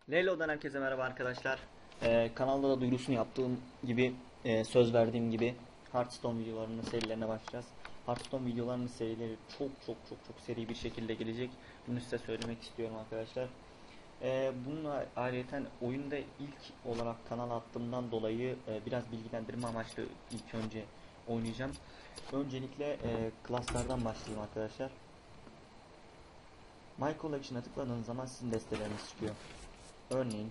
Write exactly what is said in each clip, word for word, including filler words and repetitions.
Leylo'dan herkese merhaba arkadaşlar. Ee, kanalda da duyurusunu yaptığım gibi, e, söz verdiğim gibi Hearthstone videolarının serilerine başlayacağız. Hearthstone videolarının serileri çok çok çok çok seri bir şekilde gelecek. Bunu size söylemek istiyorum arkadaşlar. Ee, bununla ayrıca oyunda ilk olarak kanala attığımdan dolayı e, biraz bilgilendirme amaçlı ilk önce oynayacağım. Öncelikle e, klaslardan başlayayım arkadaşlar. My Collection'a tıkladığınız zaman sizin desteleriniz çıkıyor. Örneğin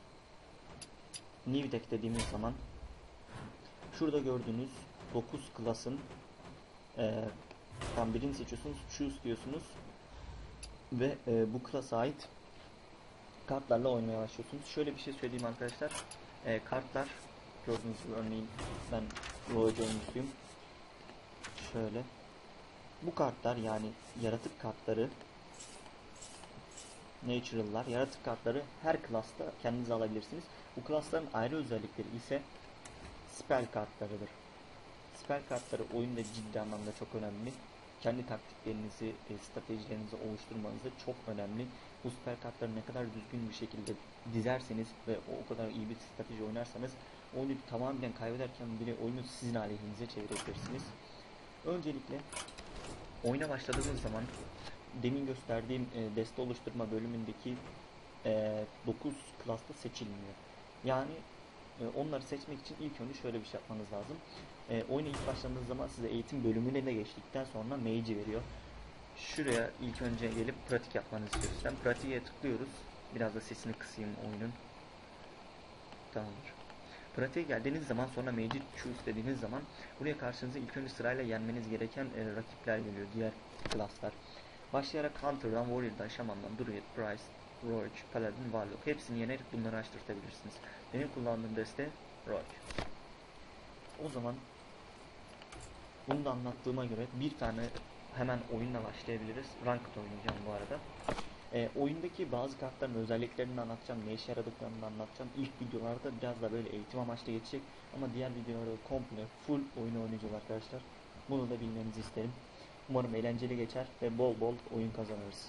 New Deck dediğimiz zaman şurada gördüğünüz dokuz klasın e, tam birini seçiyorsunuz, choose diyorsunuz ve e, bu klasa ait kartlarla oynamaya başlıyorsunuz. Şöyle bir şey söyleyeyim arkadaşlar. E, kartlar gördüğünüz gibi, örneğin ben Royal oyuncusuyum. Şöyle. Bu kartlar, yani yaratık kartları, Natural'lar, yaratık kartları her klasta kendinize alabilirsiniz. Bu klasların ayrı özellikleri ise spell kartlarıdır. Spell kartları oyunda ciddi anlamda çok önemli. Kendi taktiklerinizi, e, stratejilerinizi oluşturmanızda çok önemli. Bu spell kartları ne kadar düzgün bir şekilde dizerseniz ve o kadar iyi bir strateji oynarsanız oyunu tamamen kaybederken bile oyunu sizin aleyhinize çevirebilirsiniz. Öncelikle oyuna başladığınız zaman demin gösterdiğim e, deste oluşturma bölümündeki e, dokuz klasta seçilmiyor. Yani e, onları seçmek için ilk önce şöyle bir şey yapmanız lazım. E, oyuna ilk başladığınız zaman size eğitim bölümüne de geçtikten sonra mage'i veriyor. Şuraya ilk önce gelip pratik yapmanızı istiyor sizden. Pratiğe tıklıyoruz. Biraz da sesini kısayım oyunun. Tamamdır. Pratiğe geldiğiniz zaman sonra Mage'i choose dediğiniz zaman buraya karşınıza ilk önce sırayla yenmeniz gereken e, rakipler geliyor. Diğer klaslar. Başlayarak Hunter'dan, Warrior'dan, Shaman'dan, Druid, Priest, Roach, Paladin, Warlock. Hepsini yenerek bunları açtırtabilirsiniz. Benim kullandığım deste Roach. O zaman bunu da anlattığıma göre bir tane hemen oyunla başlayabiliriz. Ranked oynayacağım bu arada. E, oyundaki bazı kartların özelliklerini anlatacağım, ne işe yaradıklarını anlatacağım. İlk videolarda biraz da böyle eğitim amaçlı geçecek ama diğer videolarda komple full oyunu oynayacağız arkadaşlar. Bunu da bilmenizi isterim. Umarım eğlenceli geçer ve bol bol oyun kazanırız.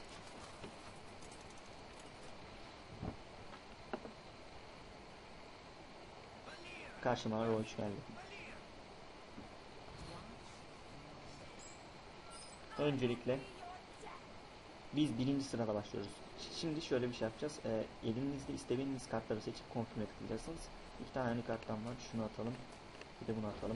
Karşıma Roach geldi. Öncelikle biz birinci sırada başlıyoruz. Şimdi şöyle bir şey yapacağız. E, elinizde istediğiniz kartları seçip confirm'e tıklayacaksınız. İki tane aynı karttan var. Şunu atalım. Bir de bunu atalım.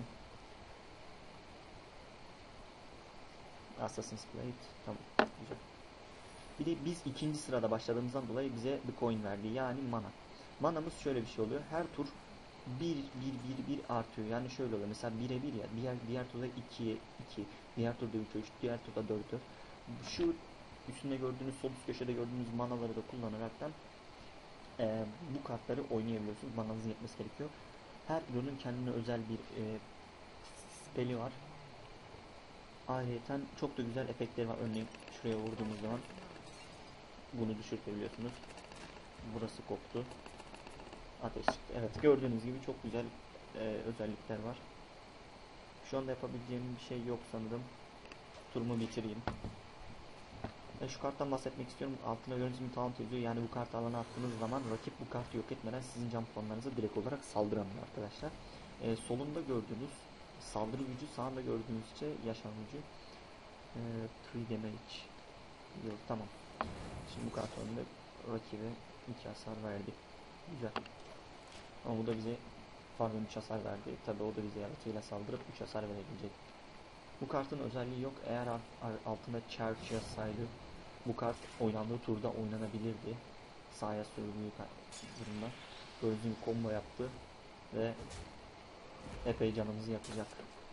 Assassin's Blade. Tamam. Güzel. Bir de biz ikinci sırada başladığımızdan dolayı bize bir coin verdi. Yani mana. Manamız şöyle bir şey oluyor. Her tur bir, bir, bir, bir artıyor. Yani şöyle oluyor. Mesela bire bir ya. Diğer, diğer turda ikiye iki. Diğer turda üçe üç. Diğer turda dörde. Şu üstünde gördüğünüz, sol üst köşede gördüğünüz manaları da kullanaraktan e, bu kartları oynayabiliyorsunuz. Mananızın yetmesi gerekiyor. Her hero'nun kendine özel bir e, spell'i var. Ayrıca çok da güzel efektleri var. Örneğin şuraya vurduğumuz zaman bunu düşürtebiliyorsunuz. Burası koptu. Ateş çıktı. Evet, gördüğünüz gibi çok güzel e, özellikler var. Şu anda yapabileceğim bir şey yok sanırım. Turumu bitireyim. E, şu karttan bahsetmek istiyorum. Altına gördüğünüz gibi taunt yazıyor. Yani bu kartı alana attığınız zaman rakip bu kartı yok etmeden sizin can puanlarınıza direkt olarak saldıramıyor arkadaşlar. E, solunda gördüğünüz saldırı gücü, sağında gördüğünüz şey yaşam gücü. E, üç damage. Yok, tamam. Şimdi bu kart önünde rakibe iki hasar verdi. Güzel. Ama bu da bize, pardon, üç hasar verdi. Tabi o da bize yaratığıyla saldırıp üç hasar verebilecek. Bu kartın özelliği yok. Eğer altında charge yazsaydı bu kart oynandığı turda oynanabilirdi. Sahaya sürdüğü durumda. Gördüğünüz gibi combo yaptı ve epey canımızı yakacak.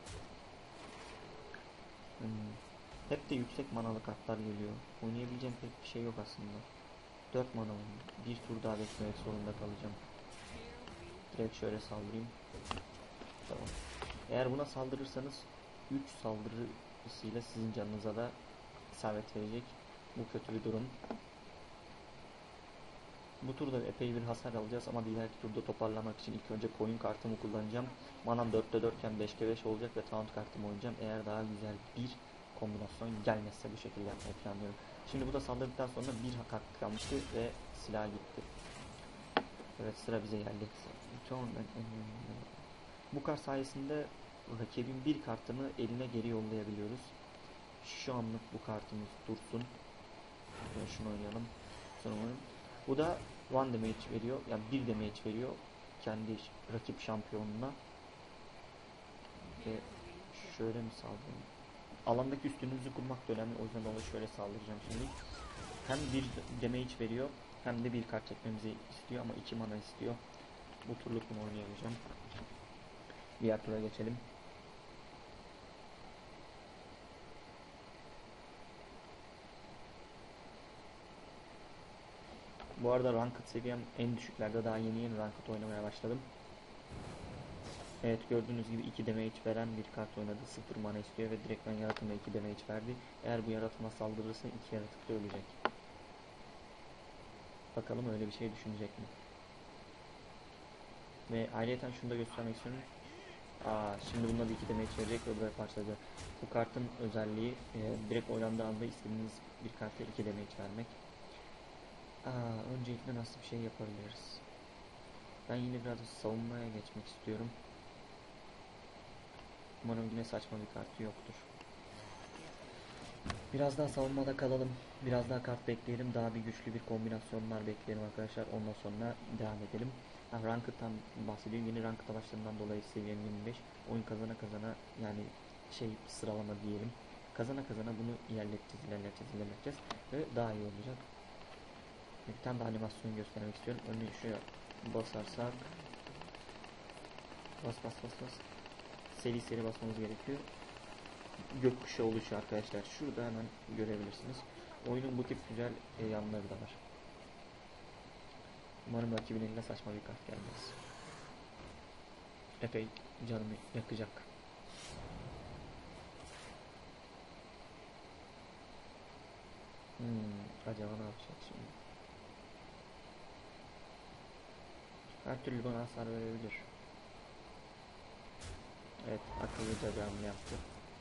Hmm. Hep de yüksek manalı kartlar geliyor. Oynayabileceğim pek bir şey yok aslında. dört mana oynuyor. Bir tur daha beklemek zorunda kalacağım. Direkt şöyle saldırayım. Tamam. Eğer buna saldırırsanız üç saldırısıyla sizin canınıza da isabet verecek. Bu kötü bir durum. Bu turda epey bir hasar alacağız ama diğer turda toparlamak için ilk önce coin kartımı kullanacağım. Manam dörtte dört iken beşte beş olacak ve taunt kartımı oynayacağım. Eğer daha güzel bir kombinasyon gelmezse bu şekilde yapmayı planlıyorum. Şimdi bu da saldırdıktan sonra bir kart kalmıştı ve silah gitti. Evet, sıra bize geldi. Bu kart sayesinde rakibin bir kartını eline geri yollayabiliyoruz. Şu anlık bu kartımız dursun. Yani şunu oynayalım. Sonra oynayalım. Bu da one damage veriyor. Yani bir damage veriyor. Kendi rakip şampiyonuna. Ve şöyle mi saldırayım? Alandaki üstünlüğümüzü kurmak da önemli. O yüzden ona şöyle saldıracağım şimdi. Hem bir damage veriyor hem de bir kart çekmemizi istiyor ama iki mana istiyor. Bu turluk bunu oynayamayacağım. Diğer tura geçelim. Bu arada ranked seviyem en düşüklerde, daha yeni yeni ranked oynamaya başladım. Evet, gördüğünüz gibi iki damage veren bir kart oynadı. sıfır mana istiyor ve direktmen yaratıma iki damage verdi. Eğer bu yaratıma saldırırsa iki yaratık da ölecek. Bakalım öyle bir şey düşünecek mi? Ve ayrıca şunu da göstermek istiyorum. Aa, şimdi bununla bir iki damage verecek ve buraya parçalayacak. Bu kartın özelliği e, direkt oynandığı anda istediğiniz bir karta iki damage vermek. Aa, öncelikle nasıl bir şey yapabiliriz? Ben yine biraz savunmaya geçmek istiyorum. Umarım yine saçma bir kartı yoktur. Biraz daha savunmada kalalım. Biraz daha kart bekleyelim. Daha bir güçlü bir kombinasyonlar bekleyelim arkadaşlar. Ondan sonra devam edelim. Ha, Ranked'dan bahsedeyim. Yeni Ranked savaşlarından dolayı seviyem yirmi beş. Oyun kazana kazana, yani şey sıralama diyelim. Kazana kazana bunu ilerleteceğiz, ilerleteceğiz, ilerleteceğiz. Ve daha iyi olacak. Bir tane de animasyon göstermek istiyorum. Örneğin şuraya basarsak. Bas bas bas bas. Seri seri basmamız gerekiyor. Gökkuşağı oluşu arkadaşlar. Şurada hemen görebilirsiniz. Oyunun bu tip güzel e, yanları da var. Umarım rakibin eline saçma bir kart gelmez. Epey canımı yakacak. Hmm, acaba ne yapacak şimdi? Her türlü bana hasar verebilir. Evet, akıllıca bir hamle yaptı.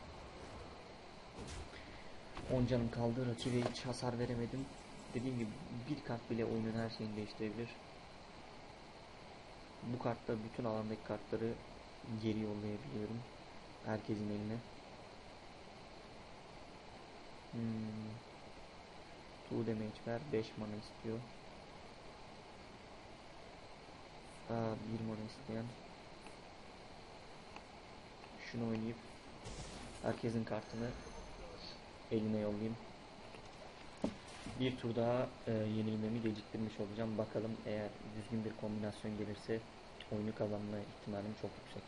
on canım kaldı. Rakibe hiç hasar veremedim. Dediğim gibi bir kart bile oyunun her şeyini değiştirebilir. Bu kartta bütün alandaki kartları geri yollayabiliyorum. Herkesin eline. Hmm. two damage ver. beş mana istiyor. Aa, bir mana isteyen. Şunu oynayıp herkesin kartını eline yollayayım. Bir tur daha e, yenilmemi geciktirmiş olacağım. Bakalım, eğer düzgün bir kombinasyon gelirse oyunu kazanma ihtimalim çok yüksek.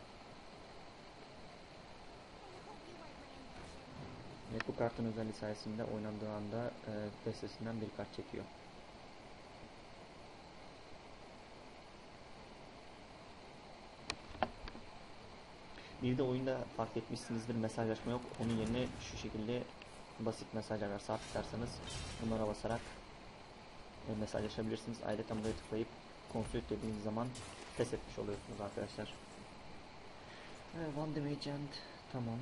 Ve bu kartın özelliği sayesinde oynandığı anda e, destesinden bir kart çekiyor. Bir de oyunda fark etmişsinizdir, mesajlaşma yok. Onun yerine şu şekilde basit mesajlar sabit tutarsanız bunlara basarak e, mesajlaşabilirsiniz. Ayrıca buraya tıklayıp consult dediğiniz zaman pes etmiş oluyorsunuz arkadaşlar. Evet, one damage and tamam.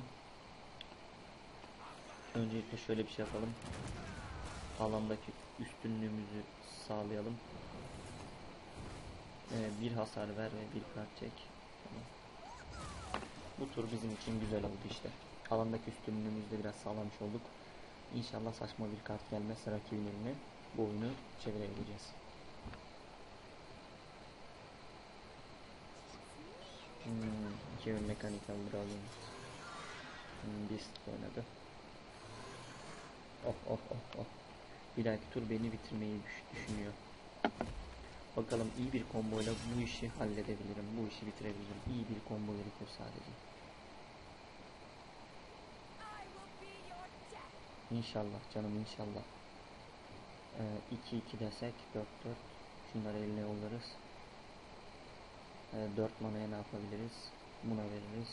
Öncelikle şöyle bir şey yapalım. Alandaki üstünlüğümüzü sağlayalım. Ee, bir hasar ver ve bir kart çek. Tamam. Bu tur bizim için güzel oldu işte. Alandaki üstünlüğümüzü de biraz sağlamış olduk. İnşallah saçma bir kart gelmezse rakibin eline bu oyunu çevirebileceğiz. Hmm, iki ön mekanik alalım. Hmm, Beast oynadı. Oh oh oh oh. Bir dahaki tur beni bitirmeyi düşünüyor. Bakalım, iyi bir komboyla bu işi halledebilirim. Bu işi bitirebilirim. İyi bir kombo gerekiyor sadece. İnşallah canım, inşallah. iki iki desek dört dört. Şunları eline yollarız. Ee, dört manaya ne yapabiliriz? Buna veririz.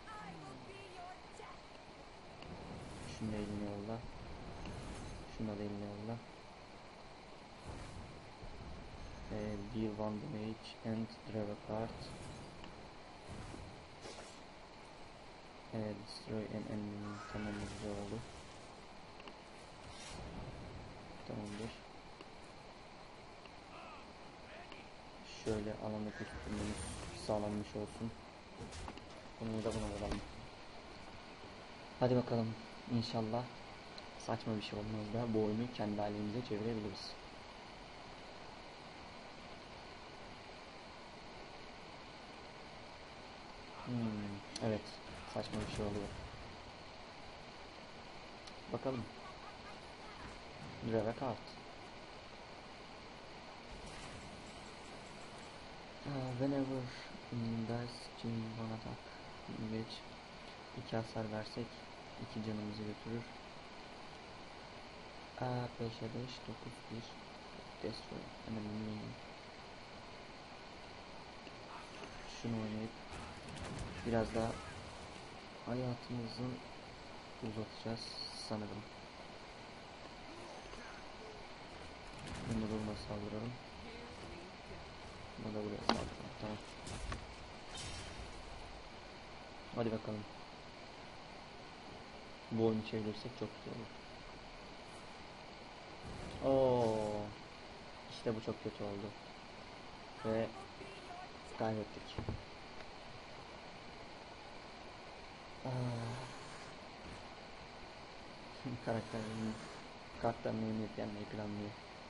Şunu da eline yolla. Şunu da eline yolla. Ee, bir one damage and draw a card. Ee, destroy an enemy. Tamam, güzel oldu. Tamamdır. Şöyle alanlık üstünlüğümüz sağlanmış olsun. Bunu da buna alalım. Hadi bakalım, inşallah saçma bir şey olmaz da bu oyunu kendi halimize çevirebiliriz. Hmm, evet, saçma bir şey oluyor. Bakalım. Draw a card. Uh, whenever in dice team one attack, engage. İki hasar versek iki canımızı götürür. Aa, beşe beş, dokuz bir. Destroy. Hemen minion. Şunu oynayıp biraz daha hayatımızı uzatacağız sanırım. Bunu durma saldıralım. Bunu da buraya saldıralım. Tamam. Hadi bakalım. Bu oyunu çevirirsek çok güzel olur. Oo, işte bu çok kötü oldu. Ve kaybettik. Karakterin kartlarını oynayıp yenmeyi planlıyor.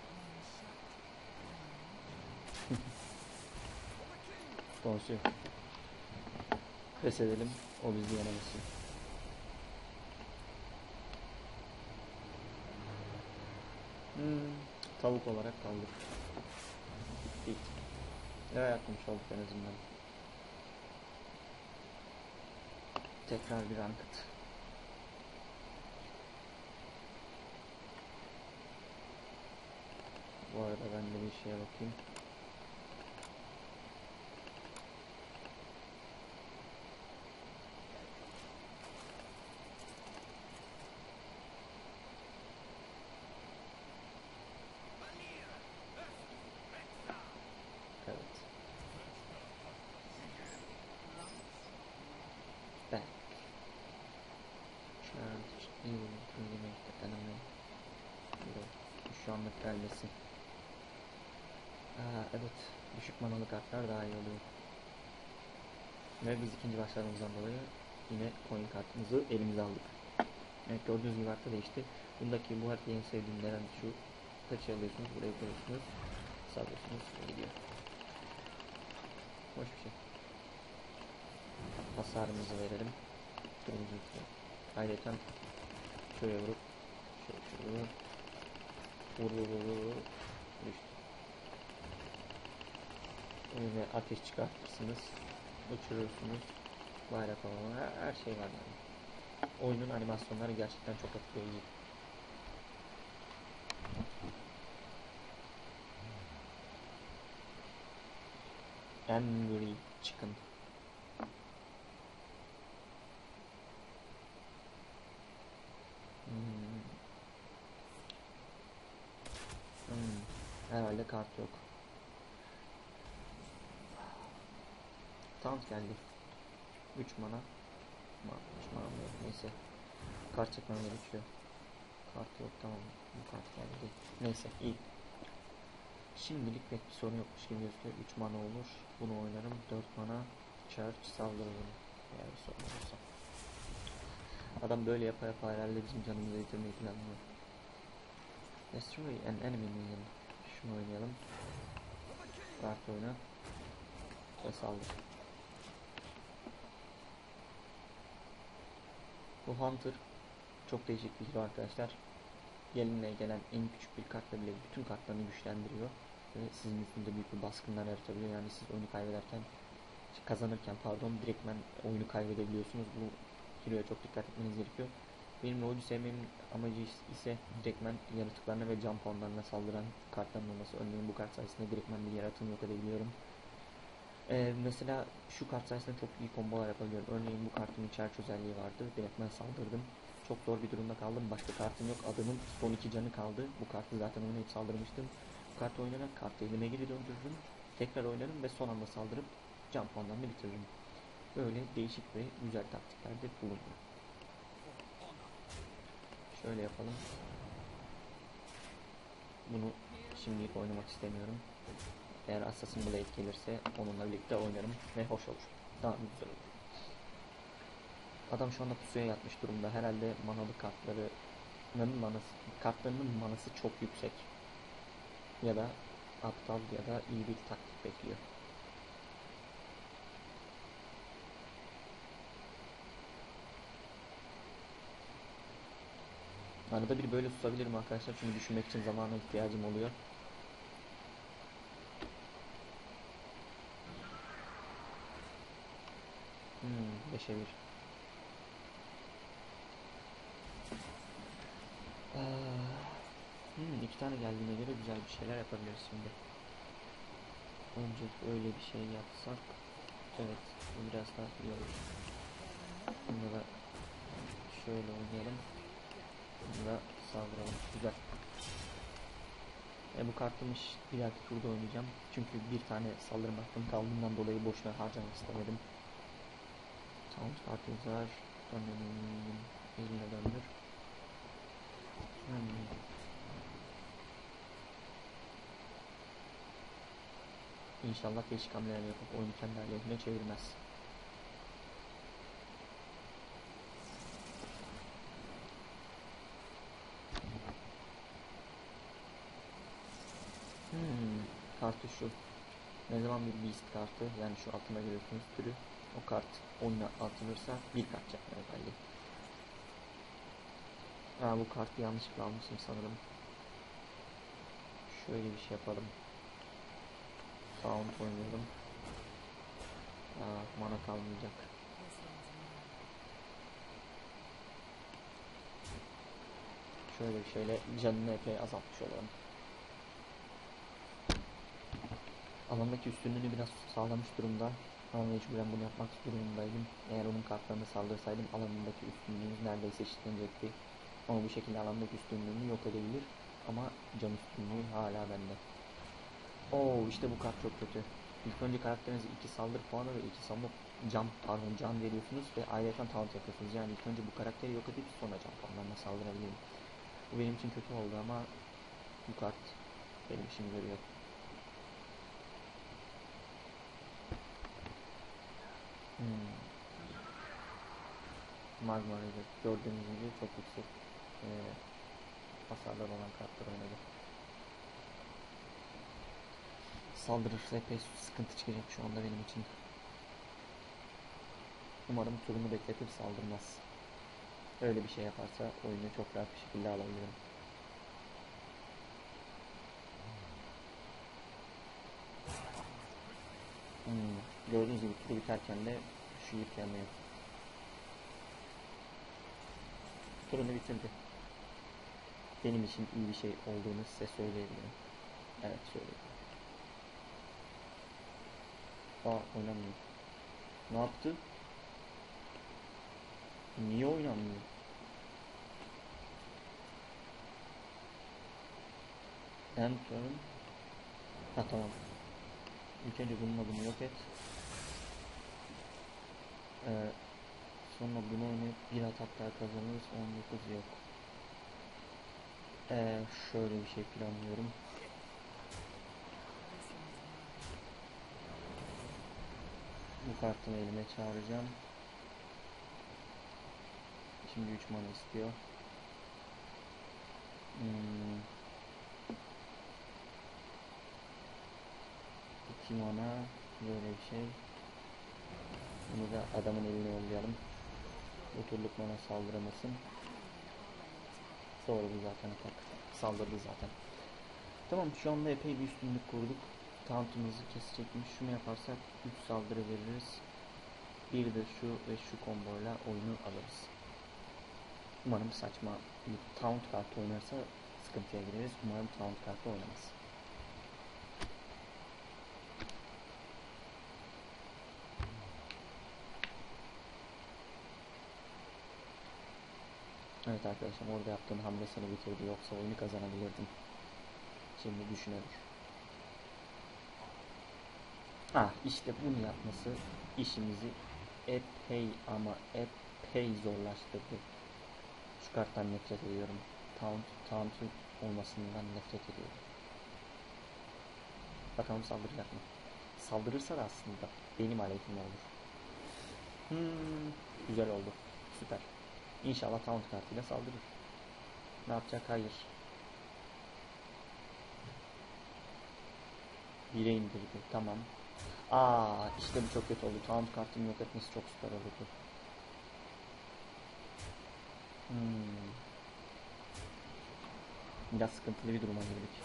Bonsu. Pes edelim, o bizi yenemesin. Hmm, tavuk olarak kaldık. Gittik. Ne yapmış olduk en azından. Tekrar bir ranked. Bu arada ben de bir şeye bakayım. Evet. Back. Charge. Evil. Eliminate the enemy. Şu anlık gelmesin. Aa, evet. Düşük manalı kartlar daha iyi oluyor. Ve biz ikinci başladığımızdan dolayı yine coin kartımızı elimize aldık. Evet, gördüğünüz gibi harita değişti. Bundaki bu haritayı en sevdiğim neden şu. Taşı alıyorsunuz, buraya koyuyorsunuz. Sağlıyorsunuz, gidiyor. Hoş bir şey. Hasarımızı verelim. Kırmızı üstüne. Ayrıca şöyle vurup şöyle şöyle vurup vur vur vur vur vur. Düştü. Yine ateş çıkartırsınız. Uçurursunuz. Bayrak hava, her, her şey var yani. Oyunun animasyonları gerçekten çok etkileyici. Angry Chicken. Hmm. Hmm. Herhalde kart yok. Taunt geldi. üç mana. üç mana yok, neyse. Kart çekmem gerekiyor. Kart yok, tamam. Bu kart geldi. Neyse, iyi. Şimdilik pek bir sorun yokmuş gibi gözüküyor. üç mana olur. Bunu oynarım. dört mana. Charge saldırırım. Eğer bir sorun olursa. Adam böyle yapa yapa herhalde bizim canımızı yitirmeyi planlıyor. Destroy an enemy minion. Şunu oynayalım. Kart oyna. Ve saldır. Bu Hunter çok değişik bir hero arkadaşlar. Eline gelen en küçük bir kartla bile bütün kartlarını güçlendiriyor. Ve sizin üstünde büyük bir baskınlar yaratabiliyor. Yani siz oyunu kaybederken, kazanırken pardon, direktmen oyunu kaybedebiliyorsunuz. Bu hero'ya çok dikkat etmeniz gerekiyor. Benim oyunu sevmemin amacı ise direktmen yaratıklarına ve can puanlarına saldıran kartların olması. Örneğin bu kart sayesinde direktmen bir yaratığını yok edebiliyorum. Ee, mesela şu kart sayesinde çok iyi kombolar yapabiliyorum. Örneğin bu kartın charge özelliği vardı. Direktmen saldırdım. Çok zor bir durumda kaldım. Başka kartım yok. Adamın son iki canı kaldı. Bu kartı zaten oynayıp saldırmıştım. Bu kartı oynayarak kartı elime geri döndürürüm. Tekrar oynarım ve son anda saldırıp can puanlarını bitiririm. Böyle değişik ve güzel taktiklerde bulunuyor. Şöyle yapalım. Bunu şimdilik oynamak istemiyorum. Eğer Assassin Blade gelirse onunla birlikte oynarım ve hoş olur. Daha güzel olur. Adam şu anda pusuya yatmış durumda. Herhalde manalı kartlarının manası, kartlarının manası çok yüksek. Ya da aptal ya da iyi bir taktik bekliyor. Arada bir böyle susabilirim arkadaşlar çünkü düşünmek için zamana ihtiyacım oluyor. Hmm, beşe bir. Ee, hmm, iki tane geldiğine göre güzel bir şeyler yapabiliriz şimdi. Önce öyle bir şey yapsak. Evet, bu biraz daha iyi olur. Bunda da şöyle oynayalım. Bunda da saldıralım. Güzel. E, bu kartımı bir dahaki turda oynayacağım. Çünkü bir tane saldırım hakkım kaldığından dolayı boşuna harcamak istemedim. Taunt kartımız var. Döndürün. Eline döndür. Hmm. İnşallah değişik hamleler yapıp oyunu kendi aleyhine çevirmez. Hmm. Kartı şu. Ne zaman bir beast kartı, yani şu altına görüyorsunuz türü, o kart oyuna atılırsa bir kart çekme özelliği. Aa, bu kartı yanlışlıkla almışım sanırım. Şöyle bir şey yapalım. Sound oynayalım. Aa, mana kalmayacak. Şöyle bir şeyle canını epey azaltmış olalım. Alandaki üstünlüğünü biraz sağlamış durumda. Ama mecburen bunu yapmak durumundaydım. Eğer onun kartlarını saldırsaydım alanındaki üstünlüğümüz neredeyse eşitlenecekti. Ama bu şekilde alandaki üstünlüğünü yok edebilir. Ama can üstünlüğü hala bende. Oo, işte bu kart çok kötü. İlk önce karakterinize iki saldırı puanı ve iki saldırı can, pardon, can veriyorsunuz ve ayrıca taunt yapıyorsunuz. Yani ilk önce bu karakteri yok edip sonra can puanlarına saldırabilirim. Bu benim için kötü oldu ama bu kart benim işimi görüyor. Hmm. Magma River gördüğünüz gibi çok yüksek e, hasarlar olan kartlar oynadı. Saldırırsa epey sıkıntı çıkacak şu anda benim için. Umarım turunu bekletip saldırmaz. Öyle bir şey yaparsa oyunu çok rahat bir şekilde alabilirim. Hmm. Gördüğünüz gibi turu biterken de şu ip yanıyor. Turunu bitirdi. Benim için iyi bir şey olduğunu size söyleyebilirim. Evet, söyleyebilirim. Aa, oynamıyor. Ne yaptı? Niye oynamıyor? End turn. Ha, tamam. İlk önce bununla bunu yok et. Ee, sonra bunu oynayıp bir atak daha kazanırız. on dokuz yok. Ee, şöyle bir şey planlıyorum. Bu kartını elime çağıracağım. Şimdi üç mana istiyor. Hmm. iki mana böyle bir şey. Bunu da adamın eline yollayalım. Bu turluk mana saldıramasın. Sonra bu zaten atak. Saldırdı zaten. Tamam, şu anda epey bir üstünlük kurduk. Taunt'umuzu kesecekmiş. Şunu yaparsak üç saldırı veririz. Bir de şu ve şu komboyla oyunu alırız. Umarım saçma bir taunt kartı oynarsa sıkıntıya gireriz. Umarım taunt kartı oynamaz. Evet arkadaşlar, orada yaptığın hamle seni bitirdi, yoksa oyunu kazanabilirdim. Şimdi düşünelim. Ah, işte bunu yapması işimizi epey ama epey zorlaştırdı. Şu karttan nefret ediyorum. Taunt, taunt'un olmasından nefret ediyorum. Bakalım saldıracak mı? Saldırırsa da aslında benim aleyhime olur. Hmm, güzel oldu. Süper. İnşallah taunt kartıyla saldırır. Ne yapacak? Hayır. Bire indirdi. Tamam. Aa, işte bu çok kötü oldu. Taunt kartını yok etmesi çok süper olurdu. Hmm. Biraz sıkıntılı bir duruma girdik.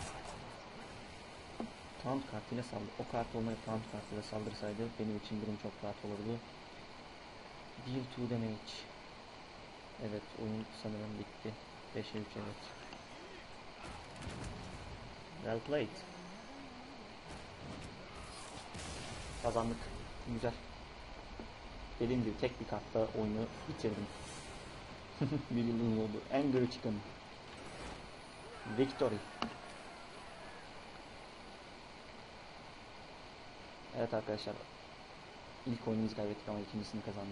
Taunt kartıyla saldır. O kart olmayıp taunt kartıyla saldırsaydı benim için durum çok rahat olurdu. Deal two damage. Evet, oyun sanırım bitti. beşe üç, evet. Well played. Kazandık. Güzel. Dediğim gibi tek bir kartla oyunu bitirdim. Bir yılın oldu. Angry Chicken. Victory. Evet arkadaşlar. İlk oyunumuzu kaybettik ama ikincisini kazandık.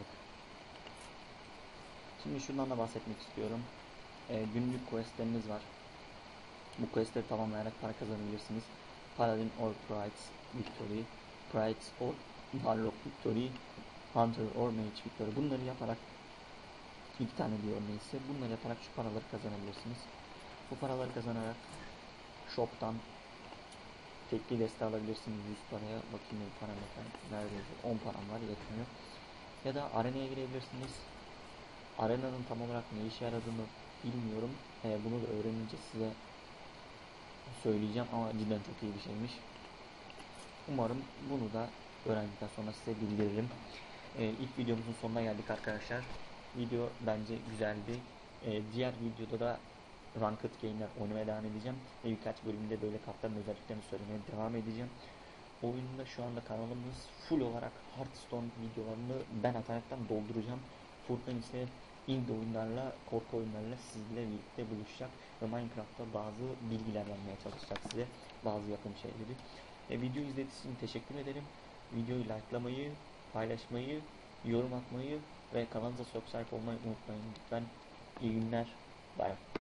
Şimdi şundan da bahsetmek istiyorum. Ee, günlük questleriniz var. Bu questleri tamamlayarak para kazanabilirsiniz. Paladin or Pride Victory, Pride or Warlock Victory, Hunter or Mage Victory. Bunları yaparak iki tane diyor neyse. Bunları yaparak şu paraları kazanabilirsiniz. Bu paraları kazanarak shop'tan tekli deste alabilirsiniz yüz paraya. Bakayım bu param efendim. Neredeyse on param var, yetmiyor. Ya da arenaya girebilirsiniz. Arenanın tam olarak ne işe yaradığını bilmiyorum. Ee, bunu da öğrenince size söyleyeceğim ama cidden çok iyi bir şeymiş. Umarım bunu da öğrendikten sonra size bildiririm. Ee, ilk videomuzun sonuna geldik arkadaşlar. Video bence güzeldi. Ee, diğer videoda da Ranked Game'ler oynamaya devam edeceğim. Ve birkaç bölümde böyle kartların özelliklerini söylemeye devam edeceğim. Oyunda şu anda kanalımız full olarak Hearthstone videolarını ben ataraktan dolduracağım. Furkan ise indie oyunlarla, korku oyunlarıyla sizle birlikte buluşacak ve Minecraft'ta bazı bilgiler vermeye çalışacak size, bazı yapım şeyleri. E, video izlediğiniz için teşekkür ederim. Videoyu likelamayı, paylaşmayı, yorum atmayı ve kanalımıza subscribe olmayı unutmayın lütfen. İyi günler. Bye.